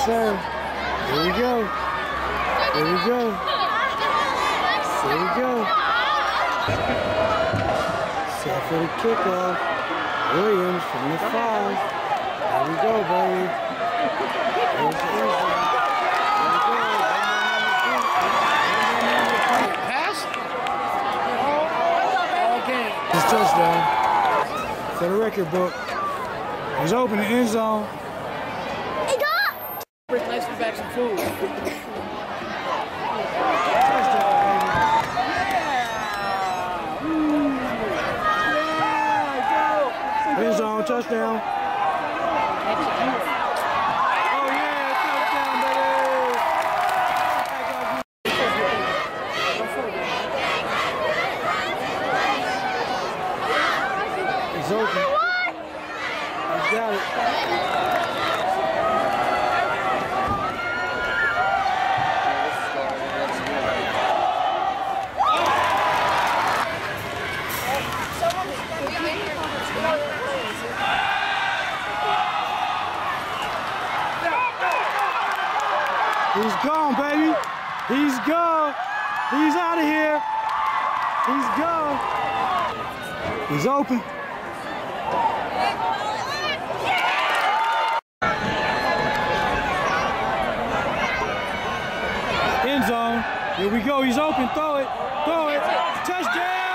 sir. Here we go. Here we go. Here we go. Set for the kickoff. Williams from the 5. Here we go, baby. Here's the end zone. Here we go. Pass? Okay. His touchdown. For the record book. He's open the end zone. He got! Nice to back some food. End zone, touchdown. Oh yeah, touchdown, baby. It's open. He's got it. He's gone, baby. He's gone. He's out of here. He's gone. He's open. End zone. Here we go. He's open. Throw it. Throw it. Touchdown.